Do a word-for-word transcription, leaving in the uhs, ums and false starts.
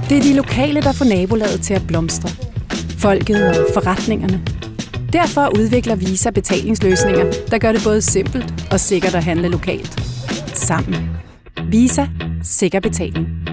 Det er de lokale, der får nabolaget til at blomstre. Folket og forretningerne. Derfor udvikler Visa betalingsløsninger, der gør det både simpelt og sikkert at handle lokalt. Sammen. Visa. Sikker betaling.